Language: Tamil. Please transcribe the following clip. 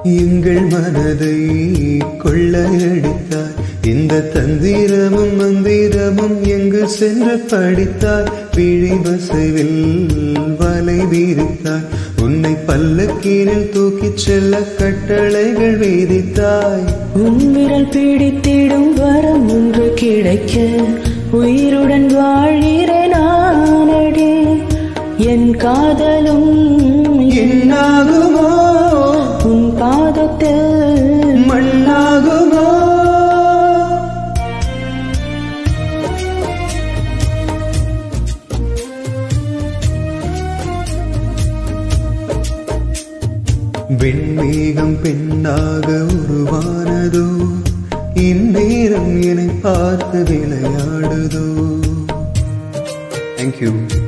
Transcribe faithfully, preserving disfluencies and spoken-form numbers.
எங்கள் மனதை கொள்ளையடித்தாய் இந்த தந்திரமும் மந்திரமும் எங்கு சென்று படித்தாய் விழி வசைவில் வலை வீரித்தாய் உன்னை பல்லக்கீரில் தூக்கிச் செல்ல கட்டளைகள் வீதித்தாய் உன் விரல் பிடித்திடும் வரம் ஒன்று கிடைக்க உயிருடன் வாழ்கிறேன் நானடி என் காதலும் என்னாகுமோ உன் பாதத்தில் மண்ணாகுமோ வெண்மேகம் பெண்ணாக உருவானதோ இந்நேரம் என்னை பார்த்து விளையாடுதோ. Thank you.